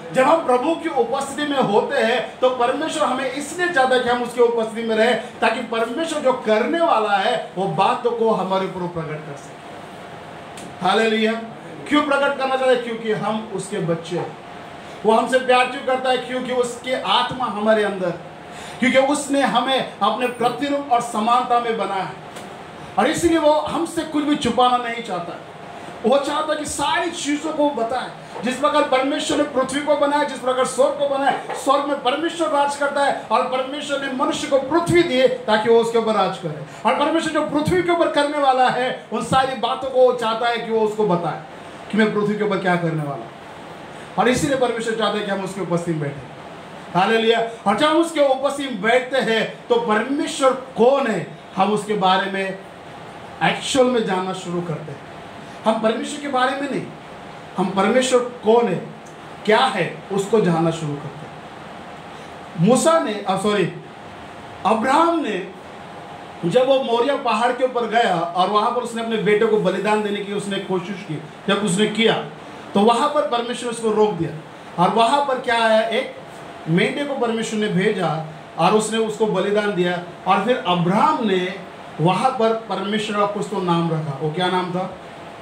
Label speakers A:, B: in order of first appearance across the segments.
A: जब हम प्रभु की उपस्थिति में होते हैं तो परमेश्वर हमें इसलिए चाहता है कि हम उसकी उपस्थिति में रहे, ताकि परमेश्वर जो करने वाला है वो बातों को हमारे ऊपर प्रकट कर सके। हालेलुया। क्यों प्रकट करना चाहता है? क्योंकि हम उसके बच्चे हैं। वो हमसे प्यार क्यों करता है? क्योंकि उसके आत्मा हमारे अंदर, क्योंकि उसने हमें अपने प्रतिरूप और समानता में बनाया है, और इसलिए वो हमसे कुछ भी छुपाना नहीं चाहता। वो चाहता है कि सारी चीजों को बताए। जिस प्रकार परमेश्वर ने पृथ्वी को बनाया, जिस प्रकार स्वर्ग को बनाया, स्वर्ग में परमेश्वर राज करता है, और परमेश्वर ने मनुष्य को पृथ्वी दी ताकि वो उसके ऊपर राज करे। और परमेश्वर जो पृथ्वी के ऊपर करने वाला है, उन सारी बातों को चाहता है कि वो उसको बताए कि मैं पृथ्वी के ऊपर क्या करने वाला हूं। और इसीलिए परमेश्वर चाहता है कि हम उसके उपस्थिति में बैठे। हालेलुया। और जब हम उसके उपस्थिति में बैठते हैं तो परमेश्वर कौन है, हम उसके बारे में एक्चुअल में जानना शुरू करते हैं। हम परमेश्वर के बारे में नहीं, हम परमेश्वर कौन है, क्या है, उसको जानना शुरू करते हैं। मूसा ने अब्राहम ने जब वो मोरिया पहाड़ के ऊपर गया और वहां पर उसने अपने बेटे को बलिदान देने की उसने कोशिश की, जब उसने किया तो वहां पर परमेश्वर उसको रोक दिया। और वहां पर क्या है, एक मेंढे को परमेश्वर ने भेजा और उसने उसको बलिदान दिया। और फिर अब्राहम ने वहां पर परमेश्वर का कुछ तो नाम रखा। वो क्या नाम था?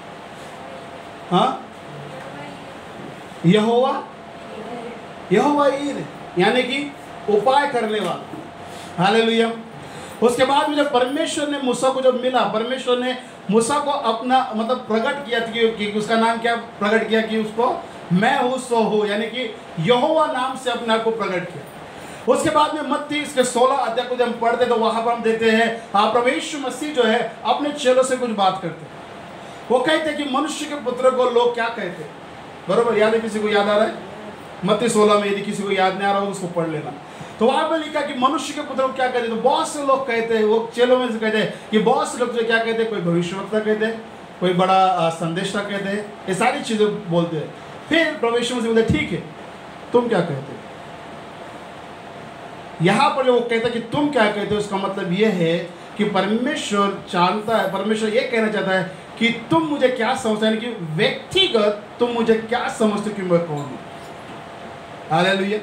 A: हाँ, यहोवा ईर, यानी कि उपाय करने वाला। हालेलुया। उसके बाद में जब परमेश्वर ने मूसा को जब मिला, परमेश्वर ने मूसा को अपना मतलब प्रकट किया कि उसका नाम क्या प्रकट किया, कि उसको मैं हूँ सो हूँ, यानी कि यहोवा नाम से अपने आप को प्रकट किया। उसके बाद में मत्ती इसके 16 अध्याय को जब हम पढ़ते तो वहां पर हम देते हैं प्रभु यीशु मसीह जो है अपने चेलों से कुछ बात करते हैं। वो कहते हैं कि मनुष्य के पुत्र को लोग क्या कहते हैं। बरोबर याद है? किसी को याद आ रहा है? मत्ती 16 में, यदि किसी को याद नहीं आ रहा हो उसको पढ़ लेना। तो वहां पर लिखा कि मनुष्य के पुत्र को क्या कहते हैं। तो बहुत से लोग कहते हैं, वो चेलों में से कहते हैं कि बहुत से लोग जो क्या कहते हैं, कोई भविष्यवक्ता कहते हैं, कोई बड़ा संदेशा कहते हैं, ये सारी चीजें बोलते हैं। फिर प्रभु यीशु मसीह बोलते ठीक है, तुम क्या कहते हो? यहां पर जो वो कहता है कि तुम क्या कहते हो, उसका मतलब यह है कि परमेश्वर जानता है, परमेश्वर ये कहना चाहता है कि तुम मुझे क्या समझते हैं, कि व्यक्तिगत तुम मुझे क्या समझते हो कि मैं कौन हूं। हालेलुया।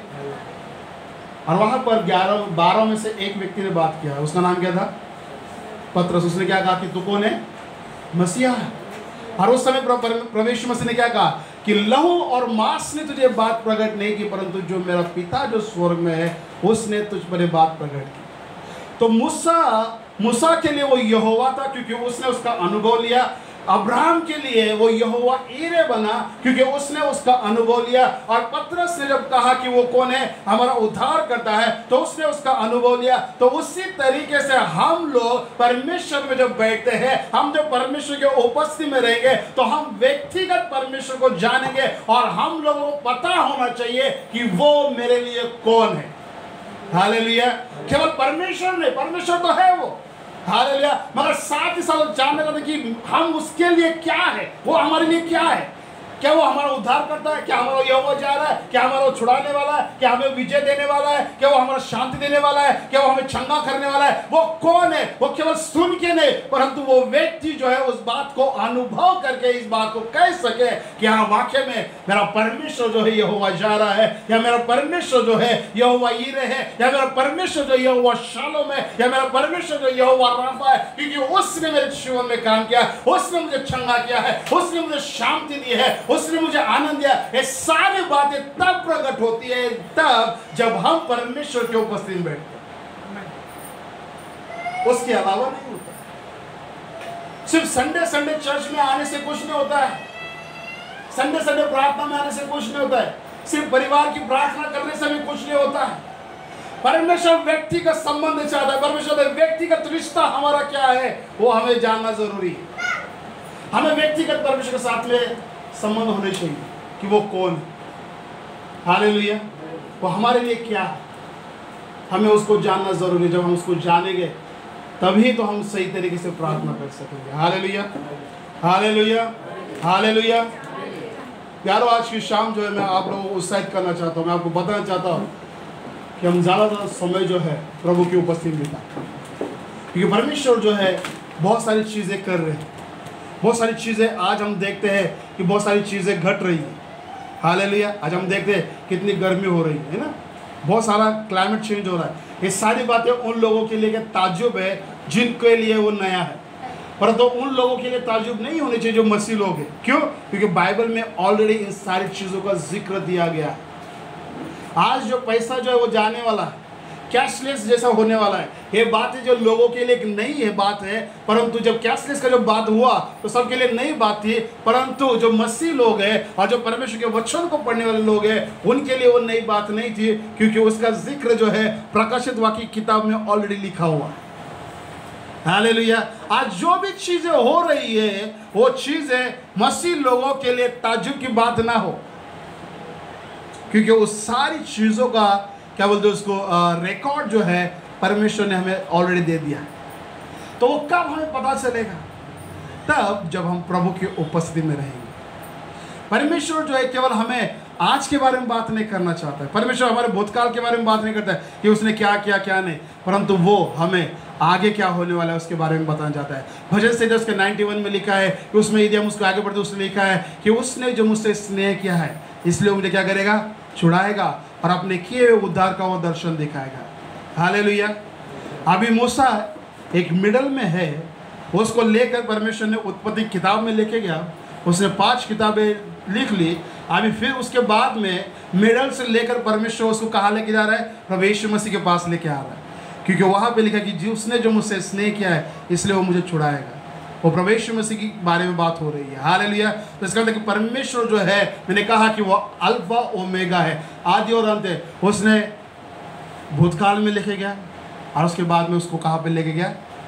A: और वहां पर 12 में से एक व्यक्ति ने बात किया, उसका नाम क्या था? पतरस। उसने क्या कहा कि तू कौन है? मसीहा है। और उस समय प्रभु यीशु मसीह ने क्या कहा कि लहू और मांस ने तुझे बात प्रकट नहीं की, परंतु जो मेरा पिता जो स्वर्ग में है उसने तुझ पर ये बात प्रकट की। तो मूसा के लिए वो यहोवा था क्योंकि उसने उसका अनुभव लिया। अब्राहम के लिए वो यहोवा ईरे बना क्योंकि उसने उसका अनुभव लिया। और पतरस ने जब कहा कि वो कौन है, हमारा उद्धार करता है, तो उसने उसका अनुभव लिया। तो उसी तरीके से हम लोग परमेश्वर में जब बैठते हैं, हम जब परमेश्वर के उपस्थिति में रहेंगे तो हम व्यक्तिगत परमेश्वर को जानेंगे और हम लोगों को पता होना चाहिए कि वो मेरे लिए कौन है। हालेलुया। केवल परमेश्वर नहीं, परमेश्वर तो है वो, हालेलुया, मगर साथ ही साथ जानना चाहते कि हम उसके लिए क्या है, वो हमारे लिए क्या है। क्या वो हमारा उद्धार करता है? क्या हमारा यहोवा जा रहा है? क्या हमारा छुड़ाने वाला है? क्या हमें विजय देने वाला है? क्या वो हमारा शांति देने वाला है? क्या वो हमें चंगा करने वाला है? वो कौन है? वो केवल सुन के नहीं, परंतु वो व्यक्ति जो है उस बात को अनुभव करके इस बात को कह सके कि हाँ, वाकई में मेरा परमेश्वर जो है यहोवा जा रहा है, या मेरा परमेश्वर जो है यहोवा ईरे है, या मेरा परमेश्वर जो यहोवा शालोम है, या मेरा परमेश्वर जो यहोवा राफा है, क्योंकि उसने मेरे जीवन में काम किया, उसने मुझे चंगा किया है, उसने मुझे शांति दी है, उसने मुझे आनंद दिया। ये सारी बातें तब प्रकट होती है तब जब हम परमेश्वर के उपस्थिति में बैठते हैं, उसके अलावा नहीं होता। सिर्फ संडे चर्च में आने से कुछ नहीं होता है, संडे प्रार्थना में आने से कुछ नहीं होता है, सिर्फ परिवार की प्रार्थना करने से भी कुछ नहीं होता है। परमेश्वर व्यक्तिगत संबंध चाहता है, परमेश्वर व्यक्तिगत रिश्ता हमारा क्या है वो हमें जानना जरूरी है। हमें व्यक्तिगत परमेश्वर के साथ में संबंध होने चाहिए कि वो कौन है। हालेलुया। वो हमारे लिए क्या है, हमें उसको जानना जरूरी है। जब हम उसको जानेंगे तभी तो हम सही तरीके से प्रार्थना कर सकेंगे। Hallelujah, hallelujah, hallelujah. प्यारो, आज की शाम जो है मैं आप लोगों को उत्साहित करना चाहता हूँ, मैं आपको बताना चाहता हूँ कि हम ज़्यादातर समय जो है प्रभु की उपस्थिति में बिताएं, क्योंकि परमेश्वर जो है बहुत सारी चीज़ें कर रहे हैं, बहुत सारी चीज़ें आज हम देखते हैं कि बहुत सारी चीज़ें घट रही हैं। हालेलुया। आज हम देखते हैं कितनी गर्मी हो रही है ना, बहुत सारा क्लाइमेट चेंज हो रहा है। ये सारी बातें उन लोगों के लिए ताज्जुब है जिनके लिए वो नया है, परंतु उन लोगों के लिए ताज्जुब नहीं होने चाहिए जो मसीह लोग हैं। क्यों? क्योंकि बाइबल में ऑलरेडी इन सारी चीज़ों का जिक्र दिया गया है। आज जो पैसा जो है वो जाने वाला है, कैशलेस जैसा होने वाला है। ये बात है जो लोगों के लिए एक नई है बात है, परंतु जब कैशलेस का जो बात हुआ तो सबके लिए नई बात थी, परंतु जो मसीह लोग हैं और जो परमेश्वर के वचन को पढ़ने वाले लोग हैं उनके लिए वो नई बात नहीं थी, क्योंकि उसका जिक्र जो है प्रकाशित वाक्य की किताब में ऑलरेडी लिखा हुआ है। हालेलुया। आज जो भी चीजें हो रही है वो चीजें मसीह लोगों के लिए ताज्जुब की बात ना हो, क्योंकि उस सारी चीजों का क्या बोलते हैं उसको रिकॉर्ड जो है परमेश्वर ने हमें ऑलरेडी दे दिया। तो वो कब हमें पता चलेगा? तब जब हम प्रभु की उपस्थिति में रहेंगे। परमेश्वर जो है केवल हमें आज के बारे में बात नहीं करना चाहता है, परमेश्वर हमारे भूतकाल के बारे में बात नहीं करता है कि उसने क्या किया क्या नहीं, परंतु वो हमें आगे क्या होने वाला है उसके बारे में बताना चाहता है। भजन संहिता उसके 91 में लिखा है कि उसमें यदि हम उसको आगे बढ़ते उसने लिखा है कि उसने जो मुझसे स्नेह किया है इसलिए मुझे क्या करेगा? छुड़ाएगा और अपने किए हुए उद्धार का वो दर्शन दिखाएगा। हालेलुया। अभी मूसा एक मिडल में है, उसको लेकर परमेश्वर ने उत्पत्ति किताब में लेके गया, उसने 5 किताबें लिख ली। अभी फिर उसके बाद में मिडल से लेकर परमेश्वर उसको कहाँ लेके जा रहा है? प्रभु यीशु मसीह के पास लेके आ रहा है, क्योंकि वहाँ पे लिखा कि उसने जो मुझसे स्नेह किया है इसलिए वो मुझे छुड़ाएगा। वो प्रभु यीशु मसीह की बारे में बात हो रही है। हालेलुया। तो इसका मतलब कि परमेश्वर जो है, मैंने कहा कि वो अल्फा ओमेगा है, आदि और अंत है। उसने भूतकाल में लेके गया और उसके बाद में उसको कहाँ पे लेके गया?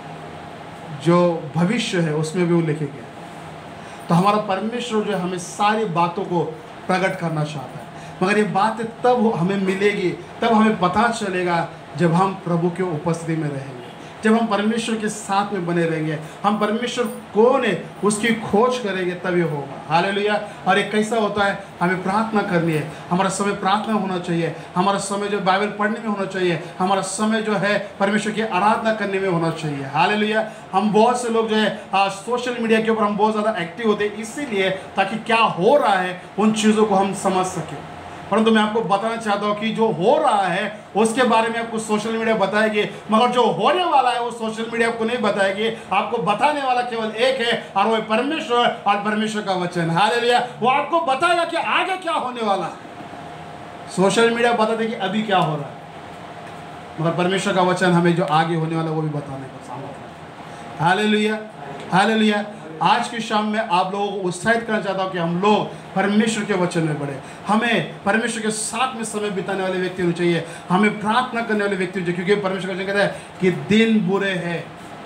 A: जो भविष्य है उसमें भी वो लेके गया। तो हमारा परमेश्वर जो है हमें सारी बातों को प्रकट करना चाहता है, मगर ये बातें तब हमें मिलेगी, तब हमें पता चलेगा जब हम प्रभु के उपस्थिति में रहेंगे, जब हम परमेश्वर के साथ में बने रहेंगे, हम परमेश्वर कौन है उसकी खोज करेंगे, तब ये होगा। हालेलुया। और ये कैसा होता है? हमें प्रार्थना करनी है, हमारा समय प्रार्थना होना चाहिए, हमारा समय जो बाइबल पढ़ने में होना चाहिए, हमारा समय जो है परमेश्वर की आराधना करने में होना चाहिए। हालेलुया। हम बहुत से लोग जो है सोशल मीडिया के ऊपर हम बहुत ज़्यादा एक्टिव होते हैं, इसीलिए ताकि क्या हो रहा है उन चीज़ों को हम समझ सकें। परंतु मैं आपको बताना चाहता हूँ कि जो हो रहा है उसके बारे में आपको सोशल मीडिया बताएगी, मगर जो होने वाला है वो सोशल मीडिया आपको नहीं बताएगी। आपको बताने वाला केवल एक है और वो है परमेश्वर और परमेश्वर का वचन। हालेलुया। वो आपको बताएगा कि आगे क्या होने वाला है। सोशल मीडिया बता दे कि अभी क्या हो रहा है, मगर परमेश्वर का वचन हमें जो आगे होने वाला है वो भी बताने का सामर्थ्य है। हालेलुया। हालेलुया। आज की शाम में आप लोगों को उत्साहित करना चाहता हूँ कि हम लोग परमेश्वर के वचन में बढ़े। हमें परमेश्वर के साथ में समय बिताने वाले व्यक्ति होने चाहिए, हमें प्रार्थना करने वाले व्यक्ति होने चाहिए, क्योंकि परमेश्वर का वचन कहता है कि दिन बुरे हैं।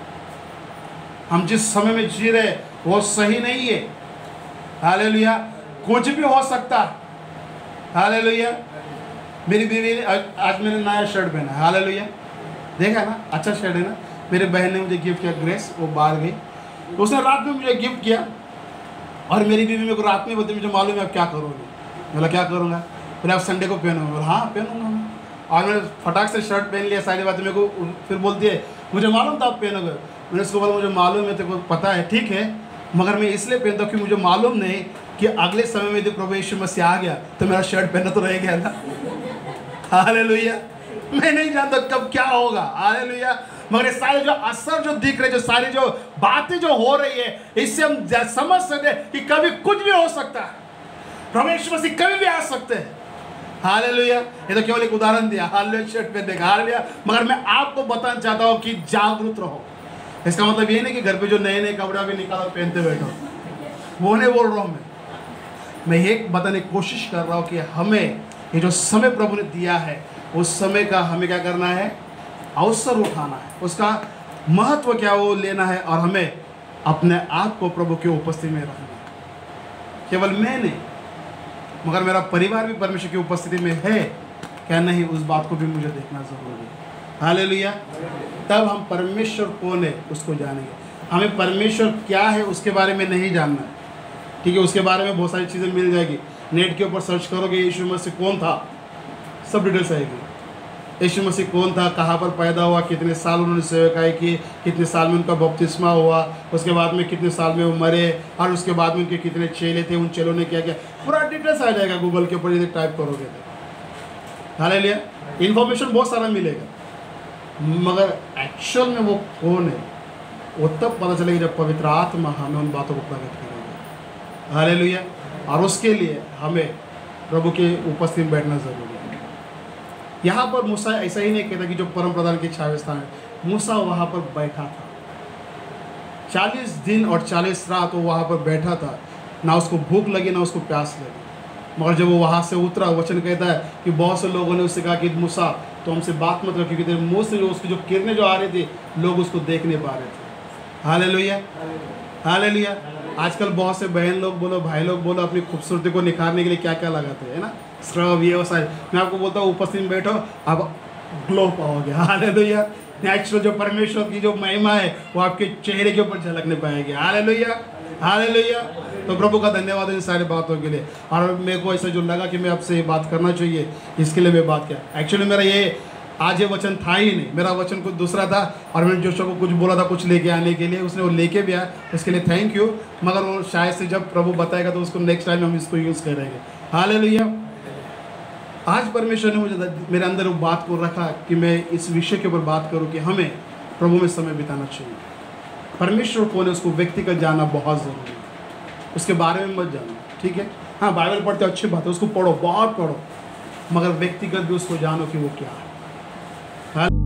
A: हम जिस समय में जी रहे वो सही नहीं है। हालेलुया। कुछ भी हो सकता है। हालेलुया। मेरी बीवी ने आज मैंने नया शर्ट पहना। हालेलुया। देखा ना, अच्छा शर्ट है ना। मेरे बहन ने मुझे गिफ्ट किया ग्रेस, वो बाहर गई, उसने रात में मुझे गिफ्ट किया और मेरी बीवी मेरे को रात में बोलती मुझे मालूम है आप क्या करोगे। बोला क्या करूँगा? बोले आप संडे को पहनोगे। बोला हाँ पहनूंगा मैं। और मैंने फटाक से शर्ट पहन लिया, सारी बातें मेरे को फिर बोलती है मुझे मालूम था आप पहनोगे। मैंने उसको बोला मुझे मालूम है, तेरे को पता है, ठीक है, मगर मैं इसलिए पहनता हूँ कि मुझे मालूम नहीं कि अगले समय में यदि प्रभु यीशु मसीह आ गया तो मेरा शर्ट पहनना तो रह गया ना। हालेलुया। मैं नहीं जानता कब क्या होगा। हालेलुया। मगर ये सारे जो असर जो दिख रहे, जो सारी जो बातें जो हो रही है, इससे हम समझ सकते हैं कि कभी कुछ भी हो सकता है। प्रभु यीशु मसीह कभी भी आ सकते हैं। हालेलुया। ये तो केवल एक उदाहरण दिया हालेलुया शर्ट पहनने का। हालेलुया। मगर मैं आपको बताना चाहता हूँ कि जागरूक रहो। इसका मतलब ये नहीं कि घर पे जो नए नए कपड़ा भी निकालो पहनते बैठो, वो नहीं बोल रहा हूँ मैं ये बताने की कोशिश कर रहा हूँ कि हमें ये जो समय प्रभु ने दिया है उस समय का हमें क्या करना है? अवसर उठाना है, उसका महत्व क्या वो लेना है और हमें अपने आप को प्रभु की उपस्थिति में रखना है। केवल मैं नहीं मगर मेरा परिवार भी परमेश्वर की उपस्थिति में है क्या नहीं, उस बात को भी मुझे देखना जरूरी है। हालेलुया। तब हम परमेश्वर कौन है उसको जानेंगे। हमें परमेश्वर क्या है उसके बारे में नहीं जानना है, ठीक है। उसके बारे में बहुत सारी चीज़ें मिल जाएगी, नेट के ऊपर सर्च करोगे यीशु मसीह कौन था, सब डिटेल्स आएगी। यीशु मसीह कौन था, कहाँ पर पैदा हुआ, कितने साल उन्होंने सेवकाई की, कितने साल में उनका बपतिस्मा हुआ, उसके बाद में कितने साल में वो मरे, और उसके बाद में उनके कितने चेले थे, उन चेलों ने क्या किया, पूरा डिटेल्स आ जाएगा गूगल के ऊपर यदि टाइप करोगे तो। हालेलुया, इन्फॉर्मेशन बहुत सारा मिलेगा, मगर एक्चुअल में वो कौन है वो तब पता चलेगा जब पवित्र आत्मा हमें उन बातों को प्रकट करेगा। हालेलुया, और उसके लिए हमें प्रभु के उपस्थिति में बैठना जरूरी है। यहाँ पर मूसा ऐसा ही नहीं कहता कि जो परम प्रधान के छावे स्थान है, मूसा वहाँ पर बैठा था 40 दिन और 40 रात वो वहाँ पर बैठा था, ना उसको भूख लगी ना उसको प्यास लगी। मगर जब वो वहाँ से उतरा, वचन कहता है कि बहुत से लोगों ने उससे कहा कि मूसा तो हमसे बात मत करो, क्योंकि तेरे मुँह से जो उसकी जो किरणें जो आ रही थी लोग उसको देख नहीं पा रहे थे। Hallelujah, hallelujah. आजकल बहुत से बहन लोग बोलो, भाई लोग बोलो, अपनी खूबसूरती को निखारने के लिए क्या क्या लगाते हैं ना, स्क्रब ये वो सारे। मैं आपको बोलता हूँ उपस्थिति में बैठो, आप ग्लो पाओगे। हालेलुया, नेचुरल जो परमेश्वर की जो महिमा है वो आपके चेहरे के ऊपर झलकने पाएगी। Hallelujah, hallelujah. तो प्रभु का धन्यवाद इन सारी बातों के लिए। और मेरे को ऐसा जो लगा कि मैं आपसे ये बात करना चाहिए, इसके लिए मैं बात किया। एक्चुअली मेरा ये आज ये वचन था ही नहीं, मेरा वचन कुछ दूसरा था, और मैंने जोशुआ को कुछ बोला था कुछ लेके आने के लिए, उसने वो लेके भी आया, उसके लिए थैंक यू। मगर वो शायद से जब प्रभु बताएगा तो उसको नेक्स्ट टाइम हम इसको यूज़ करेंगे। हालेलुया। आज परमेश्वर ने मुझे मेरे अंदर वो बात को रखा कि मैं इस विषय के ऊपर बात करूं कि हमें प्रभु में समय बिताना चाहिए। परमेश्वर कौन है उसको व्यक्तिगत जानना बहुत ज़रूरी है, उसके बारे में मत जानो, ठीक है। हाँ, बाइबल पढ़ते अच्छी बात है, उसको पढ़ो, बहुत पढ़ो, मगर व्यक्तिगत भी उसको जानो कि वो क्या है।